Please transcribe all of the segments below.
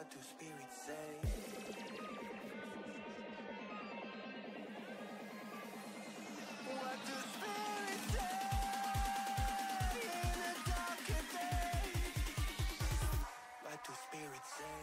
What do spirits say? What do spirits say in a darker day? What do spirits say?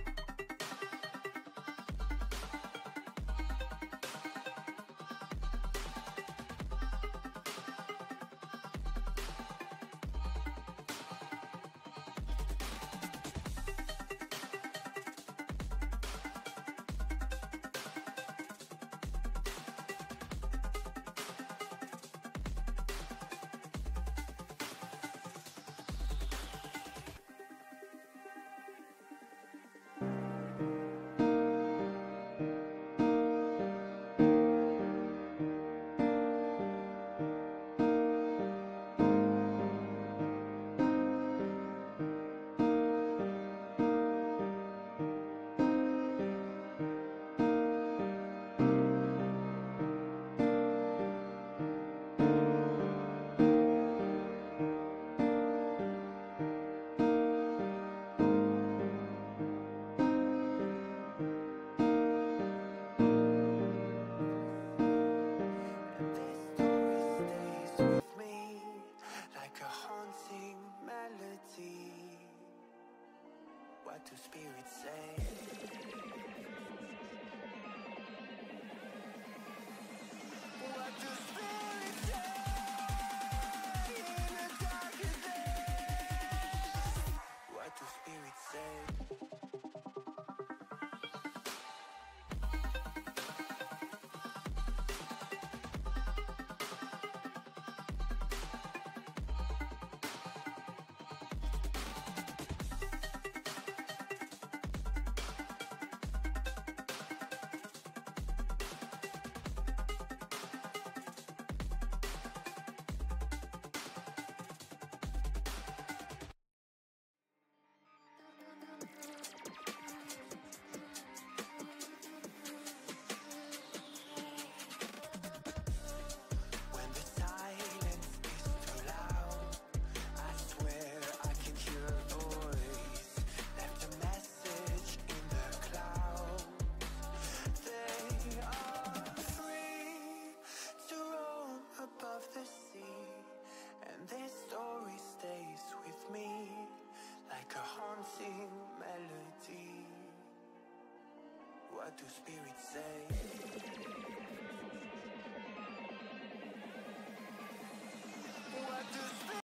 What do spirits say? What do spirits say in a darker day? What do spirits say? Melody. What do spirits say?